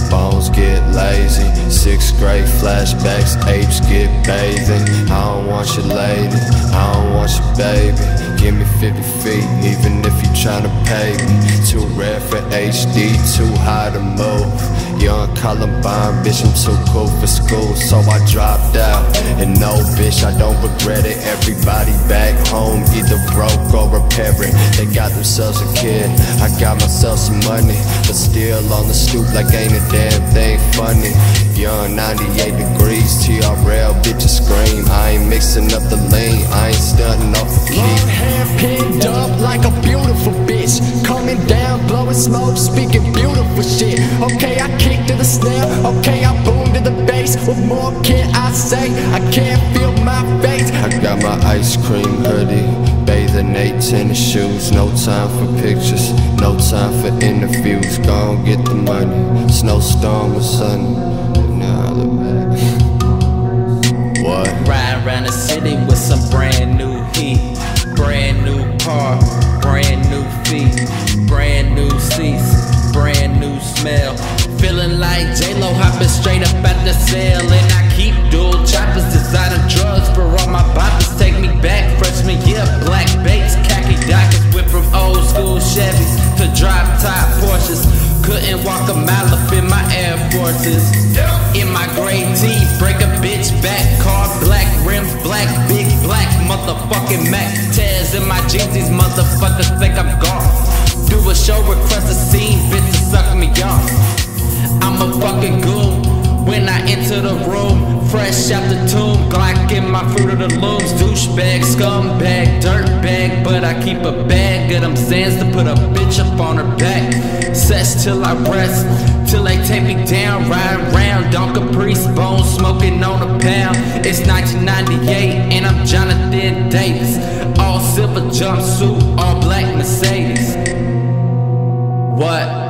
bones get lazy. 6th grade flashbacks, apes get bathing. I don't want your lady, I don't want your baby. Give me 50 feet, even if you tryna pay me. Too rare for HD, too high to move. Young Columbine, bitch, I'm too cool for school, so I dropped out. And no, bitch, I don't regret it. Everybody back home either broke or repairing. They got themselves a kid, I got myself some money, but still on the stoop like ain't a damn thing funny. Young 98 degrees, TRL, bitches scream. I ain't mixing up the lean, I ain't stunting off the key. Long hair pinned up like a beautiful bitch, coming down, blowing smoke, speaking beautiful shit. Okay, I kick to the snare, okay, I boom to the bass. What more can I say? I can't feel my face. I got my ice cream hoodie, bathing 8 tennis shoes. No time for pictures, no time for interviews. Gon' get the money, snowstorm or sunny. Now I look back. What? Ride around the city with some brand new heat, brand new car, brand new feet, brand new seats, brand new smell. Feeling like J-Lo hopping straight up at the cell. And I keep dual choppers, designer drugs for all my boppers. Take me back, freshman year, black baits, khaki dockets. Whip from old school Chevys to drop top Porsches. Couldn't walk a mile up in my Air Forces. In my gray tee, break a bitch back. Car black, rims black, big black, motherfucking Mac. Tears in my jeans, these motherfuckers think I'm gone. Do a show, request a scene, bitches suck me off. I'm a fucking goon when I enter the room. Fresh out the tomb, Glock in my Fruit of the Looms. Douchebag, scumbag, dirtbag, but I keep a bag of them Zans to put a bitch up on her back. Sesh till I rest, till they take me down. Riding round, Don Caprice, bone smoking on a pound. It's 1998 and I'm Jonathan Davis. All silver jumpsuit, all black Mercedes. What?